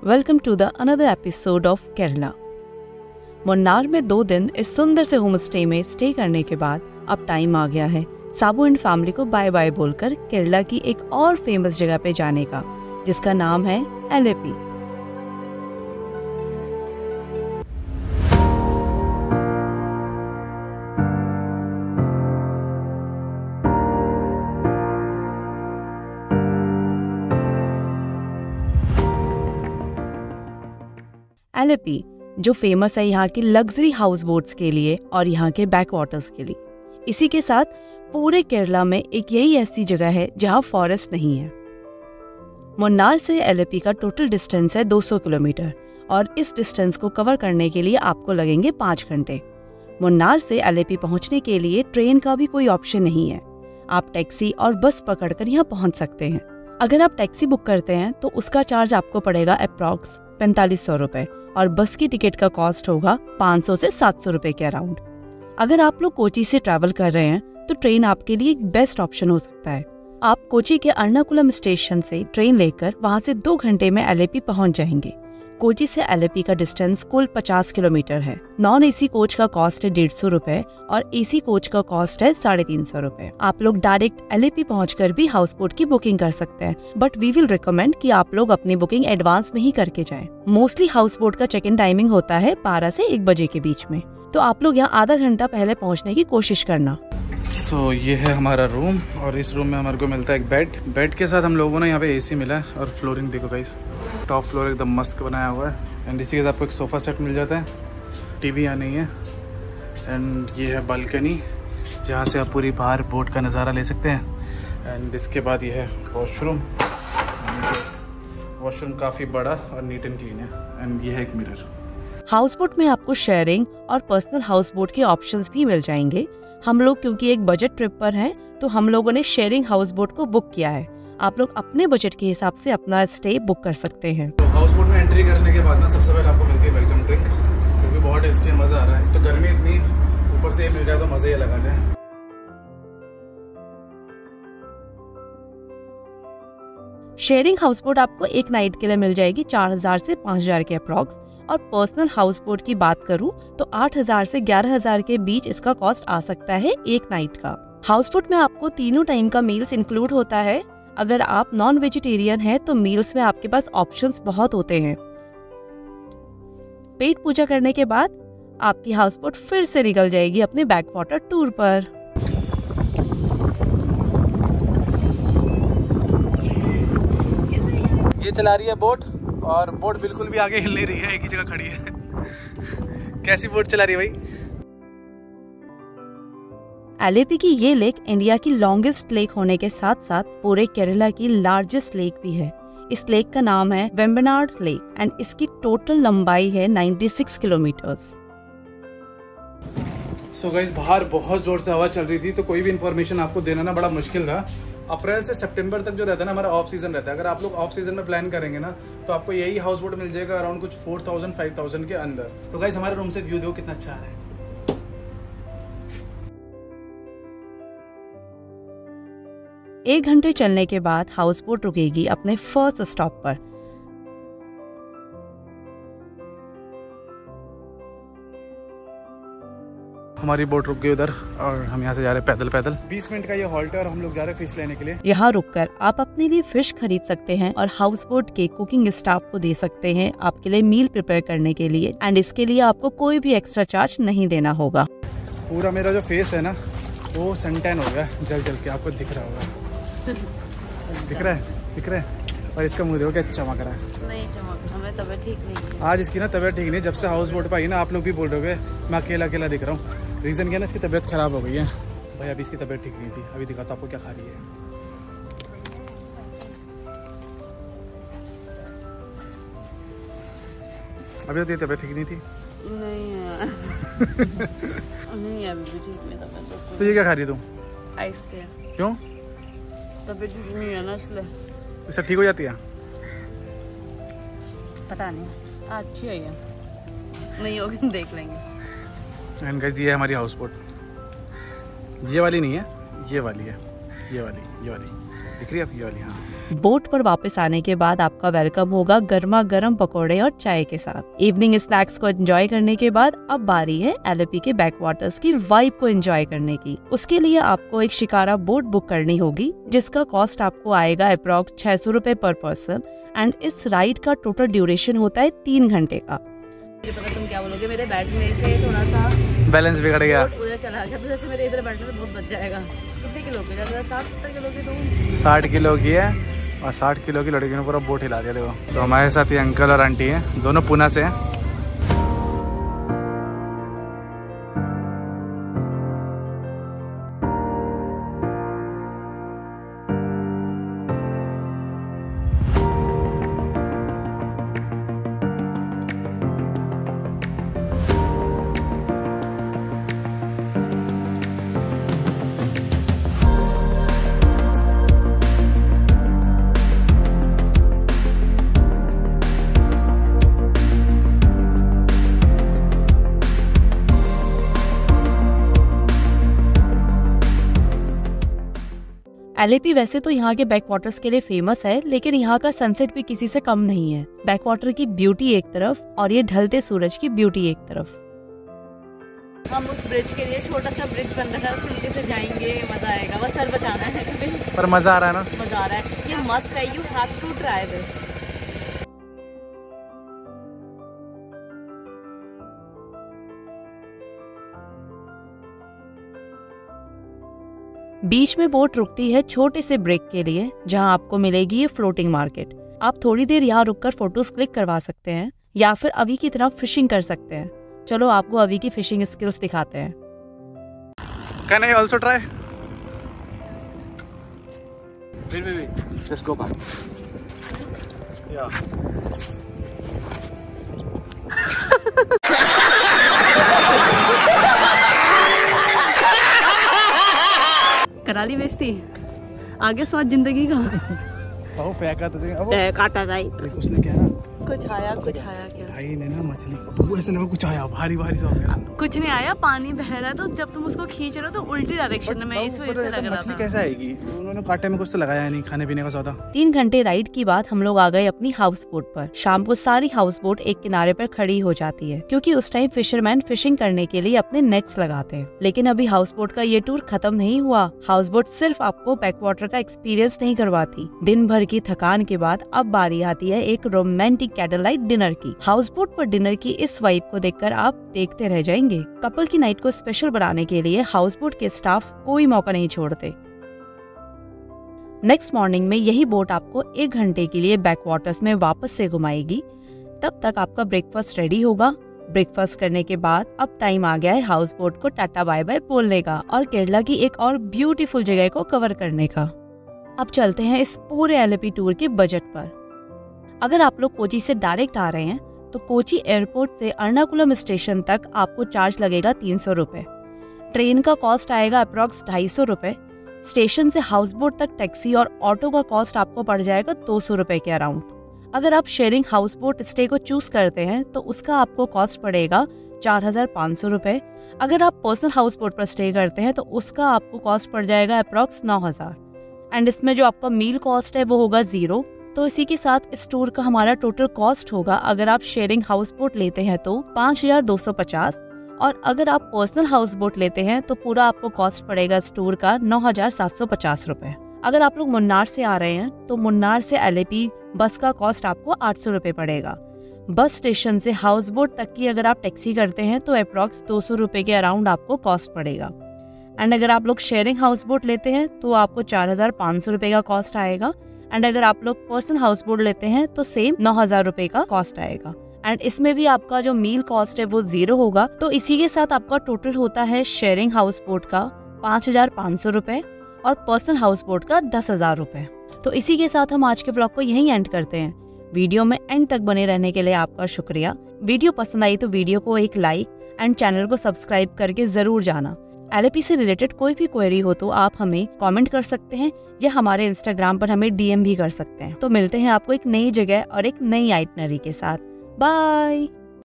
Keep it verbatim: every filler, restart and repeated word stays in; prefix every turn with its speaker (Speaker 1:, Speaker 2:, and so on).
Speaker 1: Welcome to the another episode of Kerala. Munnar में दो दिन इस सुंदर से होम स्टे में स्टे करने के बाद अब टाइम आ गया है साबू एंड फैमिली को बाय बाय बोलकर केरला की एक और फेमस जगह पे जाने का, जिसका नाम है एलेपी। एलेपी जो फेमस है यहाँ की लग्जरी हाउस बोट्स के लिए और यहाँ के बैक वाटर्स के लिए। इसी के साथ पूरे केरला में एक यही ऐसी जगह है जहाँ फॉरेस्ट नहीं है। मुन्नार से एलेपी का टोटल डिस्टेंस है दो सौ किलोमीटर और इस डिस्टेंस को कवर करने के लिए आपको लगेंगे पाँच घंटे। मुन्नार से एलेपी पहुँचने के लिए ट्रेन का भी कोई ऑप्शन नहीं है, आप टैक्सी और बस पकड़कर यहाँ पहुँच सकते हैं। अगर आप टैक्सी बुक करते हैं तो उसका चार्ज आपको पड़ेगा अप्रॉक्स पैंतालीस सौ रुपए और बस की टिकट का कॉस्ट होगा पाँच सौ से सात सौ रुपए के अराउंड। अगर आप लोग कोची से ट्रैवल कर रहे हैं तो ट्रेन आपके लिए एक बेस्ट ऑप्शन हो सकता है। आप कोची के अर्नाकुलम स्टेशन से ट्रेन लेकर वहां से दो घंटे में एलेपी पहुंच जाएंगे। कोची से एलेपी का डिस्टेंस कुल पचास किलोमीटर है। नॉन एसी कोच का कॉस्ट है डेढ़ सौ रुपए और एसी कोच का कॉस्ट है साढ़े तीन सौ रुपए। आप लोग डायरेक्ट एलेपी पहुंचकर भी हाउस बोट की बुकिंग कर सकते हैं, बट वी विल रिकमेंड कि आप लोग अपनी बुकिंग एडवांस में ही करके जाएं। मोस्टली हाउस बोट का चेक इन टाइमिंग होता है बारह से एक बजे के बीच में, तो आप लोग यहाँ आधा घंटा पहले पहुँचने की कोशिश करना।
Speaker 2: तो so, ये है हमारा रूम और इस रूम में हमारे को मिलता है एक बेड। बेड के साथ हम लोगों ने यहाँ पे एसी मिला है और फ्लोरिंग देखो गाइस, टॉप फ्लोर एकदम मस्त बनाया हुआ है। एंड इसी के साथ आपको एक सोफ़ा सेट मिल जाता है, टीवी यहाँ नहीं है। एंड ये है बालकनी जहाँ से आप पूरी बाहर बोट का नज़ारा ले सकते हैं। एंड इसके बाद ये है वॉशरूम। वॉशरूम काफ़ी बड़ा और नीट एंड क्लीन है। एंड ये है एक मिरर।
Speaker 1: हाउस बोट में आपको शेयरिंग और पर्सनल हाउस बोट के ऑप्शंस भी मिल जाएंगे। हम लोग क्योंकि एक बजट ट्रिप पर हैं तो हम लोगों ने शेयरिंग हाउस बोट को बुक किया है। आप लोग अपने बजट के हिसाब से अपना स्टे बुक कर सकते हैं।
Speaker 2: तो हाउस बोट में एंट्री करने के बाद ना सबसे पहले आपको मिलती है वेलकम ड्रिंक, क्योंकि बहुत टेस्टी मजा आ रहा है। तो गर्मी इतनी, ऊपर से ये मिल जाए तो मजा ही लगा जाए।
Speaker 1: शेयरिंग हाउस बोट आपको एक नाइट के लिए मिल जाएगी चार हजार से पाँच हजार के अप्रॉक्स, और पर्सनल हाउस बोट की बात करूं तो आठ हजार से ग्यारह हजार के बीच इसका कॉस्ट आ सकता है एक नाइट का। हाउस बोट में आपको तीनों टाइम का मील्स इंक्लूड होता है। अगर आप नॉन वेजिटेरियन हैं तो मील्स में आपके पास ऑप्शंस बहुत होते हैं। पेट पूजा करने के बाद आपकी हाउस बोट फिर से निकल जाएगी अपने बैक वाटर टूर पर।
Speaker 2: ये चला रही है बोट और बोट बिल्कुल भी आगे हिल नहीं रही है, एक ही जगह खड़ी है। कैसी बोट चला रही है भाई?
Speaker 1: एलेपी की ये लेक इंडिया की लॉन्गेस्ट लेक होने के साथ साथ पूरे केरला की लार्जेस्ट लेक भी है। इस लेक का नाम है वेम्बनाड लेक एंड इसकी टोटल लंबाई है छियानवे किलोमीटर्स।
Speaker 2: सो गाइस, बाहर बहुत जोर से हवा चल रही थी तो कोई भी इन्फॉर्मेशन आपको देना ना बड़ा मुश्किल था। अप्रैल से सितंबर तक जो रहता है ना हमारा ऑफ सीजन रहता है। अगर आप लोग ऑफ सीजन में प्लान करेंगे ना तो आपको यही हाउस बोट मिल जाएगा अराउंड कुछ फोर थाउजेंड फाइव थाउजेंड के अंदर। तो गाइस, हमारे रूम से व्यू देखो कितना अच्छा आ रहा है।
Speaker 1: एक घंटे चलने के बाद हाउस बोट रुकेगी अपने फर्स्ट स्टॉप पर।
Speaker 2: हमारी बोट रुक गई उधर और हम यहाँ से जा रहे हैं पैदल पैदल। बीस मिनट का ये हॉल्ट है और हम लोग जा रहे हैं फिश लेने के लिए।
Speaker 1: यहाँ रुककर आप अपने लिए फिश खरीद सकते हैं और हाउस बोट के कुकिंग स्टाफ को दे सकते हैं आपके लिए मील प्रिपेयर करने के लिए। एंड इसके लिए आपको कोई भी एक्स्ट्रा चार्ज नहीं देना होगा।
Speaker 2: पूरा मेरा जो फेस है ना वो सनटैन हो गया जल जल के, आपको दिख रहा होगा। दिख रहा है दिख रहा है और इसका मुँह देखो क्या चमक रहा है।
Speaker 1: नहीं चमक, हमें तबीयत ठीक नहीं है
Speaker 2: आज। इसकी ना तबीयत ठीक नहीं, जब से हाउस बोट पर आई ना आप लोग भी बोल रहे हो मैं अकेला अकेला दिख रहा हूँ। रीज़न क्या है ना, इसकी तबीयत खराब हो गई है भाई। अभी इसकी तबीयत ठीक नहीं थी। अभी दिखाता आपको क्या खा रही है। अभी तो तबीयत ठीक नहीं थी।
Speaker 1: नहीं है। नहीं अभी भी ठीक नहीं तबीयत।
Speaker 2: तो ये क्या खा रही है तुम?
Speaker 1: आइसक्रीम।
Speaker 2: क्यों?
Speaker 1: तबीयत ठीक नहीं है ना इसलिए।
Speaker 2: इससे ठीक हो जाती है?
Speaker 1: पता नहीं, अच्छी है ये, नहीं होगी देख लेंगे।
Speaker 2: एंड गाइस, ये है हमारी हाउस बोट। ये वाली नहीं है, ये वाली है। ये वाली ये वाली दिख रही है आपकी? ये वाली, हाँ।
Speaker 1: बोट पर वापस आने के बाद आपका वेलकम होगा गर्मा गर्म पकौड़े और चाय के साथ। इवनिंग स्नैक्स को एंजॉय करने के बाद अब बारी है एलेपी के बैकवाटर्स की वाइब को एंजॉय करने की। उसके लिए आपको एक शिकारा बोट बुक करनी होगी, जिसका कॉस्ट आपको आएगा अप्रॉक्स छह सौ रूपए पर पर्सन एंड इस राइड का टोटल ड्यूरेशन होता है तीन घंटे का।
Speaker 3: मुझे पता तुम क्या बोलोगे, मेरे बैठने से थोड़ा सा
Speaker 2: बैलेंस बिगड़ गया,
Speaker 3: उधर चला गया, तो जैसे मेरे इधर बैठने से बहुत बच जाएगा। कितने किलो की ज्यादा साठ सत्तर किलो की तो
Speaker 2: साठ किलो की है और साठ किलो की लड़की ने पूरा बोट हिला दिया। देखो, तो हमारे साथ ये अंकल और आंटी हैं, दोनों पुणे से हैं।
Speaker 1: एलेपी वैसे तो यहाँ के बैकवाटर्स के लिए फेमस है, लेकिन यहाँ का सनसेट भी किसी से कम नहीं है। बैकवाटर की ब्यूटी एक तरफ और ये ढलते सूरज की ब्यूटी एक तरफ।
Speaker 3: हम उस ब्रिज के लिए, छोटा सा ब्रिज बन रहा है, उसके नीचे से जाएंगे, मजा आएगा। बस सर बचाना है कभी,
Speaker 2: पर मजा आ रहा है ना,
Speaker 3: मजा आ रहा है। ये मस्ट है, you have to try this.
Speaker 1: बीच में बोट रुकती है छोटे से ब्रेक के लिए, जहां आपको मिलेगी ये फ्लोटिंग मार्केट। आप थोड़ी देर यहाँ रुककर फोटोज क्लिक करवा सकते हैं या फिर अभी की तरह फिशिंग कर सकते हैं। चलो आपको अभी की फिशिंग स्किल्स दिखाते हैं।
Speaker 2: Can I also try? Wait, wait, wait. Just go back. Yeah.
Speaker 3: करा ली बेइज्जती, आगे स्वाद जिंदगी का।
Speaker 2: आओ फेंका तो सही, अब
Speaker 3: काटा जाए।
Speaker 2: उसने क्या ना,
Speaker 3: कुछ आया कुछ आया क्या
Speaker 2: भाई ने ना मछली को ऐसे लगा कुछ आया, भारी भारी सा हो गया।
Speaker 3: कुछ नहीं आया, पानी बह रहा है, तो जब तुम उसको खींच रहे हो तो उल्टी डायरेक्शन में, इस वजह से लग रहा
Speaker 2: मछली
Speaker 3: था।
Speaker 2: कैसे आएगी? उन्होंने कांटे में कुछ तो लगाया नहीं, खाने पीने का सौदा।
Speaker 1: तीन घंटे राइड के बाद हम लोग आ गए अपनी हाउस बोट पर। शाम को सारी हाउस बोट एक किनारे पर खड़ी हो जाती है, क्योंकि उस टाइम फिशरमैन फिशिंग करने के लिए अपने नेट्स लगाते हैं। लेकिन अभी हाउस बोट का ये टूर खत्म नहीं हुआ। हाउस बोट सिर्फ आपको बैकवाटर का एक्सपीरियंस नहीं करवाती। दिन भर की थकान के बाद अब बारी आती है एक रोमांटिक कैंडल लाइट डिनर की। हाउस बोट पर डिनर की इस वाइब को देखकर आप देखते रह जाएंगे। कपल की नाइट को स्पेशल बनाने के लिए हाउस बोट के स्टाफ कोई मौका नहीं छोड़ते। नेक्स्ट मॉर्निंग में यही बोट आपको एक घंटे के लिए बैकवाटर्स में वापस से घुमाएगी। तब तक आपका ब्रेकफास्ट रेडी होगा। ब्रेकफास्ट करने के बाद अब टाइम आ गया है हाउस बोट को टाटा बाय बाय बोलने का और केरला की एक और ब्यूटीफुल जगह को कवर करने का। अब चलते हैं इस पूरे एलेपी टूर के बजट पर। अगर आप लोग कोची से डायरेक्ट आ रहे हैं तो कोची एयरपोर्ट से अर्नाकुलम स्टेशन तक आपको चार्ज लगेगा तीन सौ रुपए। ट्रेन का कॉस्ट आएगा अप्रॉक्स ढाई सौ रुपए। स्टेशन से हाउस बोट तक टैक्सी और ऑटो का कॉस्ट आपको पड़ जाएगा दो सौ रुपए के अराउंड। अगर आप शेयरिंग हाउस बोट स्टे को चूज करते हैं तो उसका आपको कॉस्ट पड़ेगा चार हजार पाँच सौ रुपए। अगर आप पर्सनल हाउस बोट पर स्टे करते हैं तो उसका आपको कॉस्ट पड़ जाएगा अप्रॉक्स नौ हजार। एंड इसमें जो आपका मील कॉस्ट है वो होगा जीरो। तो इसी के साथ इस टूर का हमारा टोटल कॉस्ट होगा, अगर आप शेयरिंग हाउस बोट लेते हैं तो पाँच हजार दो सौ पचास, और अगर आप पर्सनल हाउस बोट लेते हैं तो पूरा आपको कॉस्ट पड़ेगा इस टूर का नौ हजार सात सौ पचास रुपए। अगर आप लोग मुन्नार से आ रहे हैं तो मुन्नार से एलेपी बस का कॉस्ट आपको आठ सौ रुपए पड़ेगा। बस स्टेशन से हाउस बोट तक की अगर आप टैक्सी करते हैं तो अप्रॉक्स दो सौ रुपए के अराउंड आपको कॉस्ट पड़ेगा। एंड अगर आप लोग शेयरिंग हाउस बोट लेते हैं तो आपको चार हजार पाँच सौ रुपए का कॉस्ट आएगा। एंड अगर आप लोग पर्सनल हाउस बोट लेते हैं तो सेम नौ हजार रुपए का कॉस्ट आएगा। एंड इसमें भी आपका जो मील कॉस्ट है वो जीरो होगा। तो इसी के साथ आपका टोटल होता है शेयरिंग हाउस बोट का पाँच हजार पाँच सौ रुपए और पर्सनल हाउस बोट का दस हजार रुपए। तो इसी के साथ हम आज के व्लॉग को यहीं एंड करते हैं। वीडियो में एंड तक बने रहने के लिए आपका शुक्रिया। वीडियो पसंद आई तो वीडियो को एक लाइक एंड चैनल को सब्सक्राइब करके जरूर जाना। एलेपी से रिलेटेड कोई भी क्वेरी हो तो आप हमें कमेंट कर सकते हैं या हमारे इंस्टाग्राम पर हमें डीएम भी कर सकते हैं। तो मिलते हैं आपको एक नई जगह और एक नई आइटनरी के साथ। बाय।